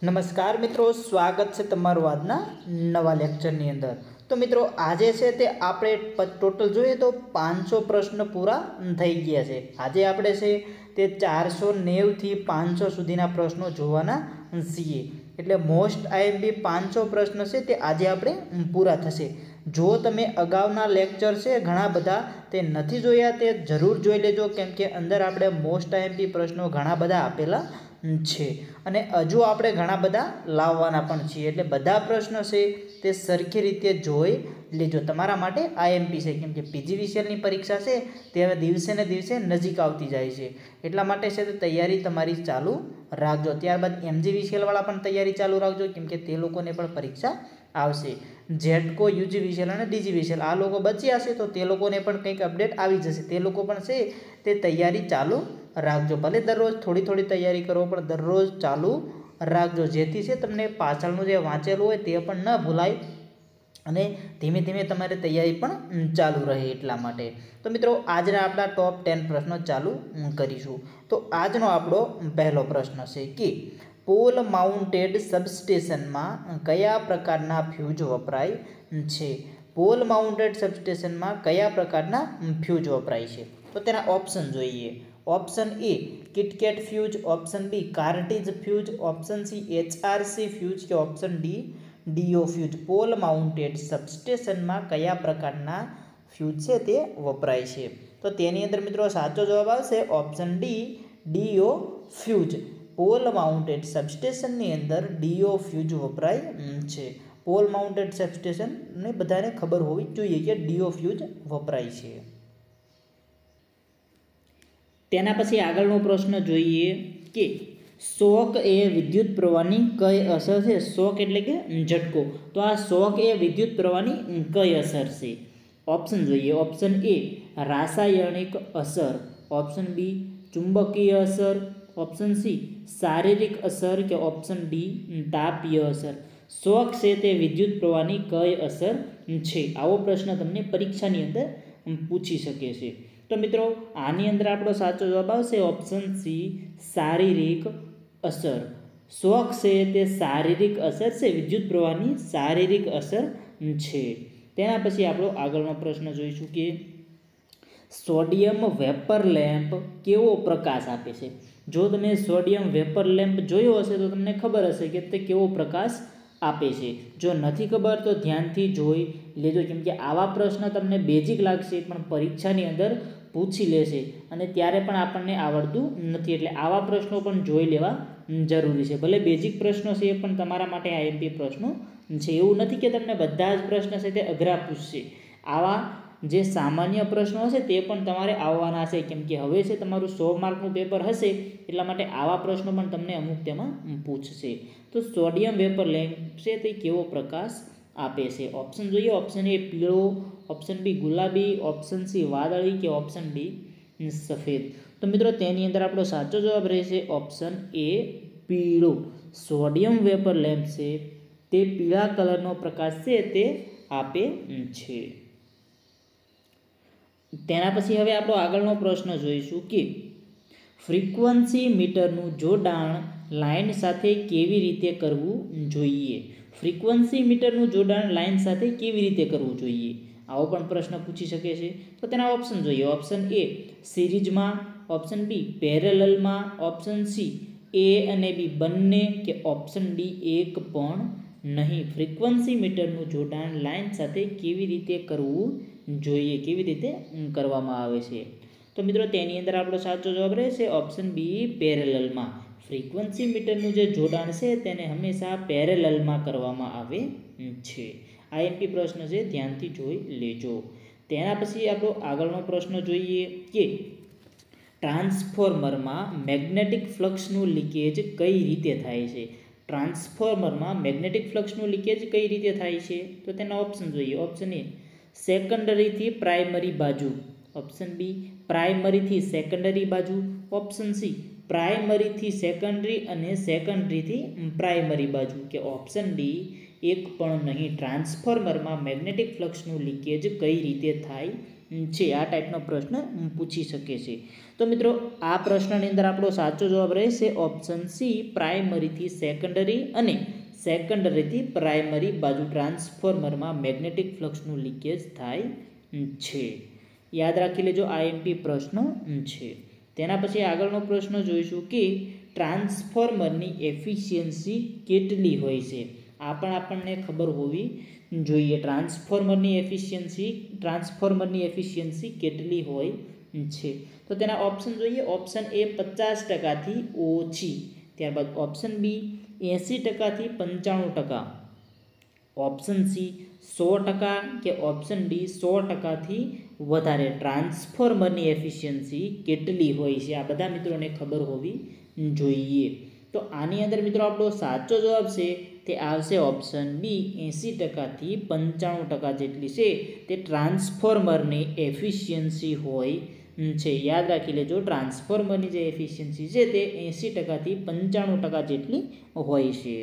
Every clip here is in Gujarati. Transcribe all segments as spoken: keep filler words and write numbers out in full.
નમસ્કાર મિત્રો, સ્વાગત છે તમારું આજના નવા લેક્ચરની અંદર। તો મિત્રો આજે છે તે આપણે ટોટલ જોઈએ તો પાંચસો પ્રશ્ન પૂરા થઈ ગયા છે। આજે આપણે છે તે ચારસો નેવથી પાંચસો સુધીના પ્રશ્નો જોવાના છીએ, એટલે મોસ્ટ આઈએમપી પાંચસો પ્રશ્ન છે તે આજે આપણે પૂરા થશે। જો તમે અગાઉના લેક્ચર છે ઘણા બધા તે નથી જોયા તે જરૂર જોઈ લેજો, કેમ કે અંદર આપણે મોસ્ટ આઈએમપી પ્રશ્નો ઘણા બધા આપેલા છે અને હજુ આપણે ઘણા બધા લાવવાના પણ છીએ, એટલે બધા પ્રશ્નો છે તે સરખી રીતે જોઈ લેજો। તમારા માટે આઈએમપી છે, કેમ કે પીજીવીસીએલની પરીક્ષા છે તે હવે દિવસે ને દિવસે નજીક આવતી જાય છે, એટલા માટે છે તે તૈયારી તમારી ચાલુ રાખજો। ત્યારબાદ એમજીવીસીએલ વાળા પણ તૈયારી ચાલુ રાખજો, કેમ કે તે લોકોને પણ પરીક્ષા આવશે। જેટકો યુજીવીસીએલ અને ડીજીવીસીએલ આ લોકો બચ્યા છે તો તે લોકોને પણ કંઈક અપડેટ આવી જશે, તે લોકો પણ છે તે તૈયારી ચાલુ રાખજો। ભલે દરરોજ થોડી થોડી તૈયારી કરો, પણ દરરોજ ચાલુ રાખજો, જેથી છે તમને પાછળનું જે વાંચેલું હોય તે પણ ન ભૂલાય અને ધીમે ધીમે તમારે તૈયારી પણ ચાલુ રહે એટલા માટે। તો મિત્રો આજના આપણા ટોપ ટેન પ્રશ્નો ચાલુ કરીશું। તો આજનો આપણો પહેલો પ્રશ્ન છે કે પોલ માઉન્ટેડ સબસ્ટેશનમાં કયા પ્રકારના ફ્યુઝ વપરાય છે? પોલ માઉન્ટેડ સબસ્ટેશનમાં કયા પ્રકારના ફ્યુઝ વપરાય છે? તો તેના ઓપ્શન જોઈએ। Option A kit kat fuse, option B cartridge fuse, option C HRC fuse કે option D DO fuse. Pole mounted સબસ્ટેશનમાં કયા પ્રકારના ફ્યુઝ છે તે વપરાય છે? તો તેની અંદર મિત્રો સાચો જવાબ આવશે option D DO fuse. Pole mounted સબસ્ટેશનની અંદર ડીઓ ફ્યુઝ વપરાય છે। પોલ માઉન્ટેડ સબસ્ટેશનને બધાને ખબર હોવી જોઈએ કે ડીઓ ફ્યુઝ વપરાય છે। તેના પછી આગળનો પ્રશ્ન જોઈએ કે શોક એ વિદ્યુત પ્રવાહની કઈ અસર છે? શોક એટલે કે ઝટકો, તો આ શોક એ વિદ્યુત પ્રવાહની કઈ અસર છે? ઓપ્શન જોઈએ। ઓપ્શન એ રાસાયણિક અસર, ઓપ્શન બી ચુંબકીય અસર, ઓપ્શન સી શારીરિક અસર કે ઓપ્શન ડી તાપીય અસર। શોક છે તે વિદ્યુત પ્રવાહની કઈ અસર છે? આવો પ્રશ્ન તમને પરીક્ષાની અંદર પૂછી શકે છે। તો મિત્રો આની અંદર આપણો સાચો જવાબ આવશે ઓપ્શન સી શારીરિક અસર। શોક છે તે શારીરિક અસર છે, વિદ્યુત પ્રવાહની શારીરિક અસર છે। તેના પછી આપણો આગળનો પ્રશ્ન જોઈશું કે સોડિયમ વેપર લેમ્પ કેવો પ્રકાશ આપે છે? જો તમે સોડિયમ વેપર લેમ્પ જોયો હશે તો તમને ખબર હશે કે તે કેવો પ્રકાશ આપે છે। જો નથી ખબર તો ધ્યાનથી જોઈ લેજો, કેમ કે આવા પ્રશ્ન તમને બેઝિક લાગશે પણ પરીક્ષાની અંદર પૂછી લેશે અને ત્યારે પણ આપણને આવડતું નથી, એટલે આવા પ્રશ્નો પણ જોઈ લેવા જરૂરી છે। ભલે બેઝિક પ્રશ્નો છે એ પણ તમારા માટે આઈએમપી પ્રશ્નો છે, એવું નથી કે તમને બધા જ પ્રશ્ન છે તે અઘરા પૂછશે। આવા જે સામાન્ય પ્રશ્નો હશે તે પણ તમારે આવવાના છે, કેમ કે હવે છે તમારું સો માર્કનું પેપર હશે, એટલા માટે આવા પ્રશ્નો પણ તમને અમુક તેમાં પૂછશે। તો સોડિયમ વેપર લેમ્પ છે તે કેવો પ્રકાશ આપે છે? ઓપ્શન જોઈએ। ઓપ્શન એ પીળો, ઓપ્શન બી ગુલાબી, ઓપ્શન સી વાદળી કે ઓપ્શન ડી સફેદ। તો મિત્રો તેની અંદર આપણો સાચો જવાબ રહેશે ઓપ્શન એ પીળો। સોડિયમ વેપર લેમ્પ છે તે પીળા કલરનો પ્રકાશ છે તે આપે છે। તેના પછી હવે આપણો આગળનો પ્રશ્ન જોઈશું કે ફ્રીક્વન્સી મીટરનું જોડાણ લાઇન સાથે કેવી રીતે કરવું જોઈએ? ફ્રીક્વન્સી મીટરનું જોડાણ લાઇન સાથે કેવી રીતે કરવું જોઈએ? આવો પણ પ્રશ્ન પૂછી શકે છે। તો તેના ઓપ્શન જોઈએ। ઓપ્શન એ સિરીઝમાં, ઓપ્શન બી પેરેલલમાં, ઓપ્શન સી એ અને બી બંને કે ઓપ્શન ડી એક પણ નહીં। ફ્રીક્વન્સી મીટરનું જોડાણ લાઇન સાથે કેવી રીતે કરવું જોઈએ, કેવી રીતે કરવામાં આવે છે? તો મિત્રો તેની અંદર આપણો સાચો જવાબ રહેશે ઓપ્શન બી પેરેલલમાં। ફ્રીક્વન્સી મીટરનું જે જોડાણ છે તેને હંમેશા પેરેલલમાં કરવામાં આવે છે। આઈએમપી પ્રશ્ન છે, ધ્યાનથી જોઈ લેજો। તેના પછી આપણો આગળનો પ્રશ્ન જોઈએ કે ટ્રાન્સફોર્મરમાં મેગ્નેટિક ફ્લક્સનું લીકેજ કઈ રીતે થાય છે? ટ્રાન્સફોર્મરમાં મેગ્નેટિક ફ્લક્સનું લીકેજ કઈ રીતે થાય છે? તો તેના ઓપ્શન જોઈએ। ઓપ્શન એ સેકન્ડરીથી પ્રાઇમરી બાજુ, ઓપ્શન બી પ્રાઇમરીથી સેકન્ડરી બાજુ, ઓપ્શન સી પ્રાઇમરીથી સેકન્ડરી અને સેકન્ડરીથી પ્રાઇમરી બાજુ કે ઓપ્શન ડી એક પણ નહીં। ટ્રાન્સફોર્મરમાં મેગ્નેટિક ફ્લક્સનું લીકેજ કઈ રીતે થાય છે. આ ટાઈપનો પ્રશ્ન પૂછી શકે છે. તો મિત્રો આ પ્રશ્નની અંદર આપણો સાચો જવાબ રહેશે ઓપ્શન સી, પ્રાઇમરીથી સેકન્ડરી અને સેકન્ડરીથી પ્રાઇમરી બાજુ ટ્રાન્સફોર્મરમાં મેગ્નેટિક ફ્લક્સનું લીકેજ થાય છે. યાદ રાખી લેજો, આઈએમપી પ્રશ્ન છે. તેના પછી આગળનો પ્રશ્ન જોઈશું કે ટ્રાન્સફોર્મરની એફિશિયન્સી કેટલી હોય છે. આ પણ આપણને ખબર હોવી જોઈએ. ટ્રાન્સફોર્મરની એફિશિયન્સી ટ્રાન્સફોર્મરની એફિશિયન્સી કેટલી હોય છે. તો તેના ઓપ્શન જોઈએ. ઓપ્શન એ પચાસ ટકાથી ઓછી, ત્યારબાદ ઓપ્શન બી એંસી ટકાથી પંચાણું ટકા, ઓપ્શન સી સો ટકા કે ઓપ્શન ડી સો ટકાથી વધારે ટ્રાન્સફોર્મરની એફિશિયન્સી કેટલી હોય છે. આ બધા મિત્રોને ખબર હોવી જોઈએ. તો આની અંદર મિત્રો આપણો સાચો જવાબ છે તે આવશે ઓપ્શન બી, એંસી ટકાથી પંચાણું ટકા જેટલી છે તે ટ્રાન્સફોર્મરની એફિશિયન્સી હોય છે. યાદ રાખી લેજો, ટ્રાન્સફોર્મરની જે એફિશિયન્સી છે તે એંસી ટકાથી પંચાણું ટકા જેટલી હોય છે.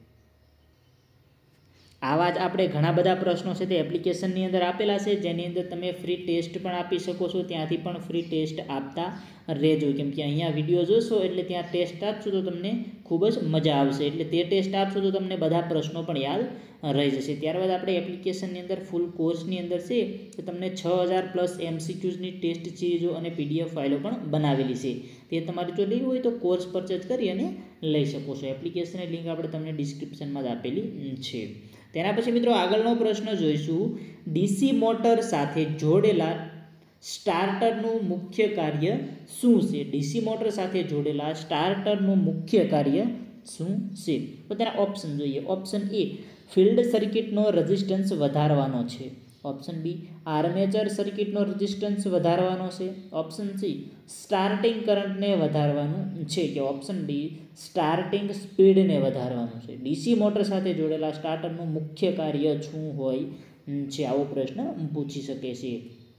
આવા જ આપણે ઘણા બધા પ્રશ્નો છે તે એપ્લિકેશનની અંદર આપેલા છે, જેની અંદર તમે ફ્રી ટેસ્ટ પણ આપી શકો છો. ત્યાંથી પણ ફ્રી ટેસ્ટ આપતા રહેજો, કેમ કે અહીંયા વિડીયો જોશો એટલે ત્યાં ટેસ્ટ આપશો તો તમને ખૂબ જ મજા આવશે. એટલે તે ટેસ્ટ આપશો તો તમને બધા પ્રશ્નો પણ યાદ રહી જશે. ત્યારબાદ આપણે એપ્લિકેશનની અંદર ફૂલ કોર્સની અંદર છે તો તમને છ હજાર પ્લસ એમસીક્યુઝની ટેસ્ટ સિરીઝો અને પીડીએફ ફાઇલો પણ બનાવેલી છે. તે તમારે જો લેવું હોય તો કોર્સ પરચેઝ કરી અને લઈ શકો છો. એપ્લિકેશનની લિંક આપણે તમને ડિસ્ક્રિપ્શનમાં જ આપેલી છે. તેના પછી મિત્રો આગળનો પ્રશ્ન જોઈશું. ડીસી મોટર સાથે જોડેલા સ્ટાર્ટરનું મુખ્ય કાર્ય શું છે? ડીસી મોટર સાથે જોડેલા સ્ટાર્ટરનું મુખ્ય કાર્ય શું છે? તો તેના ઓપ્શન જોઈએ. ઓપ્શન એ ફિલ્ડ સર્કિટનો રેઝિસ્ટન્સ વધારવાનો છે. ઓપ્શન બી આર્મેચર સર્કિટનો રેઝિસ્ટન્સ વધારવાનો છે. ઓપ્શન સી સ્ટાર્ટિંગ કરંટને વધારવાનું છે કે ઓપ્શન ડી સ્ટાર્ટિંગ સ્પીડને વધારવાનું છે. ડીસી મોટર સાથે જોડેલા સ્ટાર્ટરનું મુખ્ય કાર્ય શું હોય છે? આવો પ્રશ્ન પૂછી શકે છે.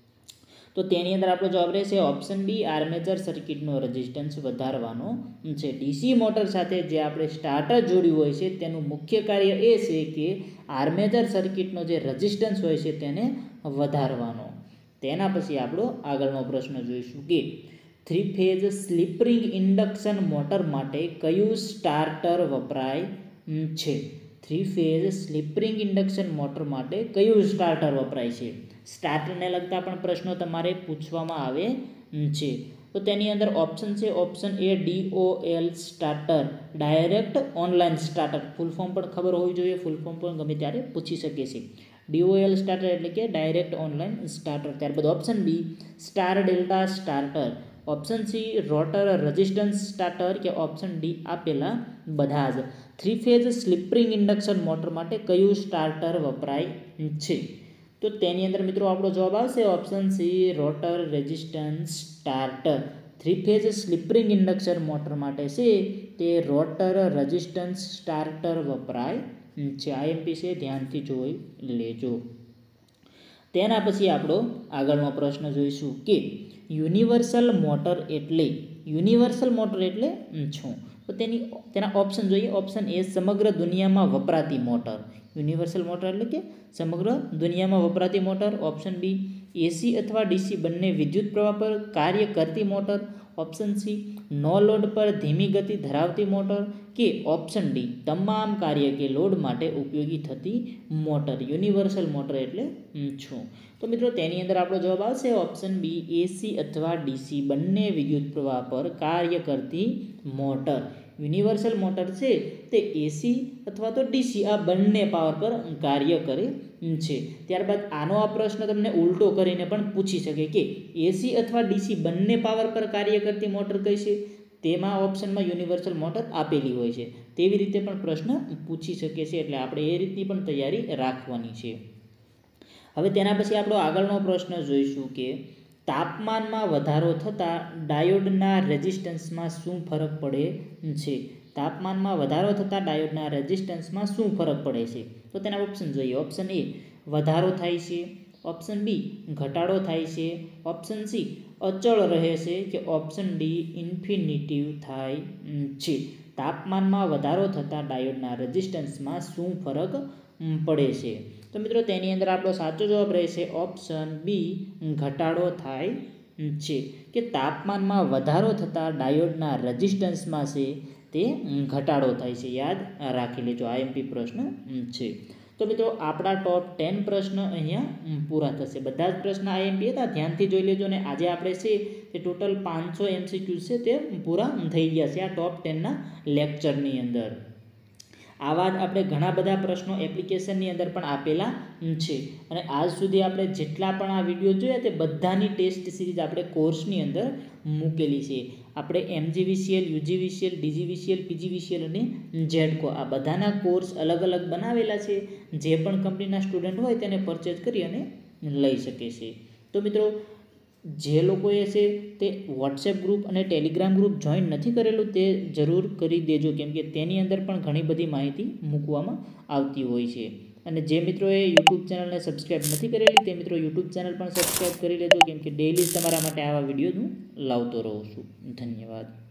તો તેની અંદર આપણો જવાબ રહેશે ઓપ્શન બી, આર્મેચર સર્કિટનો રેઝિસ્ટન્સ વધારવાનો છે. ડીસી મોટર સાથે જે આપણે સ્ટાર્ટર જોડ્યું હોય છે તેનું મુખ્ય કાર્ય એ છે કે આર્મેચર સર્કિટનો જે રેઝિસ્ટન્સ હોય છે તેને વધારવાનો. તેના પછી આપણો આગળનો પ્રશ્ન જોઈશું કે three phase slip ring induction motor માટે કયું સ્ટાર્ટર વપરાય છે? Three phase slip ring induction motor માટે કયું સ્ટાર્ટર વપરાય છે? સ્ટાર્ટરને લગતા પણ પ્રશ્નો તમારે પૂછવામાં આવે છે. તો તેની અંદર ઓપ્શન છે option A DOL starter, direct online starter. Full form પણ ખબર હોવી જોઈએ, ફૂલ ફોર્મ પણ ગમે ત્યારે પૂછી શકે છે. ડીઓએલ સ્ટાર્ટર એટલે કે ડાયરેક્ટ ઓનલાઈન સ્ટાર્ટર. ત્યારબાદ option B star delta starter, option C rotor resistance starter કે ઓપ્શન ડી આપેલા બધા જ. Three phase slip ring induction motor માટે કયું સ્ટાર્ટર વપરાય છે? તો તેની અંદર મિત્રો આપણો જવાબ આવશે option C rotor resistance starter. Three phase slip ring induction motor માટે છે તે રોટર રેઝિસ્ટન્સ સ્ટાર્ટર વપરાય છે. આઈએમપી છે, ધ્યાનથી જોઈ લેજો. તેના પછી આપણો આગળનો પ્રશ્ન જોઈશું કે યુનિવર્સલ મોટર એટલે યુનિવર્સલ મોટર એટલે શું? તો તેની તેના ઓપ્શન જોઈએ. ઓપ્શન એ સમગ્ર દુનિયામાં વપરાતી મોટર. યુનિવર્સલ મોટર એટલે કે સમગ્ર દુનિયામાં વપરાતી મોટર. ઓપ્શન બી એસી અથવા ડીસી બંને વિદ્યુત પ્રવાહ પર કાર્ય કરતી મોટર. ઓપ્શન સી નો લોડ પર ધીમી ગતિ ધરાવતી મોટર કે ઓપ્શન ડી તમામ કાર્ય કે લોડ માટે ઉપયોગી થતી મોટર. યુનિવર્સલ મોટર એટલે શું? તો મિત્રો તેની અંદર આપણો જવાબ આવશે ઓપ્શન બી એસી અથવા ડીસી બંને વિદ્યુત પ્રવાહ પર કાર્ય કરતી મોટર. યુનિવર્સલ મોટર છે તે એસી અથવા તો ડીસી આ બંને પાવર પર કાર્ય કરે છે. ત્યારબાદ આનો આ પ્રશ્ન તમને ઉલટો કરીને પણ પૂછી શકે કે એસી અથવા ડીસી બંને પાવર પર કાર્ય કરતી મોટર કઈ છે? તેમાં ઓપ્શનમાં યુનિવર્સલ મોટર આપેલી હોય છે. તેવી રીતે પણ પ્રશ્ન પૂછી શકે છે, એટલે આપણે એ રીતની પણ તૈયારી રાખવાની છે. હવે તેના પછી આપણો આગળનો પ્રશ્ન જોઈશું કે તાપમાનમાં વધારો થતાં ડાયોડના રેઝિસ્ટન્સમાં શું ફરક પડે છે? તાપમાનમાં વધારો થતાં ડાયોડના રેઝિસ્ટન્સમાં શું ફરક પડે છે? તો તેના ઓપ્શન જોઈએ. ઓપ્શન એ વધારો થાય છે, ઓપ્શન બી ઘટાડો થાય છે, ઓપ્શન સી અચળ રહે છે કે ઓપ્શન ડી ઇન્ફિનિટિવ થાય છે. તાપમાનમાં વધારો થતાં ડાયોડના રેઝિસ્ટન્સમાં શું ફરક પડે છે. તો મિત્રો તેની અંદર આપણો સાચો જવાબ રહેશે ઓપ્શન બી ઘટાડો થાય છે કે તાપમાનમાં વધારો થતાં ડાયોડના રેઝિસ્ટન્સમાં છે તે ઘટાડો થાય છે. યાદ રાખી લેજો, આઈએમપી પ્રશ્ન છે. તો મિત્રો આપણા ટોપ ટેન પ્રશ્ન અહીંયા પૂરા થશે. બધા જ પ્રશ્ન આઈએમપી હતા, ધ્યાનથી જોઈ લેજો. અને આજે આપણે છે તે ટોટલ પાંચસો એમસીક્યુ છે તે પૂરા થઈ ગયા છે આ ટોપ ટેનના લેક્ચરની અંદર. આવા જ આપણે ઘણા બધા પ્રશ્નો એપ્લિકેશનની અંદર પણ આપેલા છે. અને આજ સુધી આપણે જેટલા પણ આ વિડીયો જોયા તે બધાની ટેસ્ટ સિરીઝ આપણે કોર્સની અંદર મૂકેલી છે. આપણે એમજીવીસીએલ, યુજીવીસીએલ, ડીજીવીસીએલ, પીજીવીસીએલ અને જેડકો આ બધાના કોર્સ અલગ અલગ બનાવેલા છે. જે પણ કંપનીના સ્ટુડન્ટ હોય તેને પરચેઝ કરી અને લઈ શકે છે. તો મિત્રો જે લોકોએ છે તે વોટ્સએપ ગ્રુપ અને ટેલિગ્રામ ગ્રુપ જોઈન નથી કરેલું તે જરૂર કરી દેજો, કેમ કે તેની અંદર પણ ઘણી બધી માહિતી મૂકવામાં આવતી હોય છે. અને જે મિત્રોએ યુટ્યુબ ચેનલને સબસ્ક્રાઈબ નથી કરેલી તે મિત્રો યુટ્યુબ ચેનલ પણ સબસ્ક્રાઈબ કરી લેજો, કેમ કે ડેઈલી તમારા માટે આવા વિડીયો હું લાવતો રહું છું. ધન્યવાદ.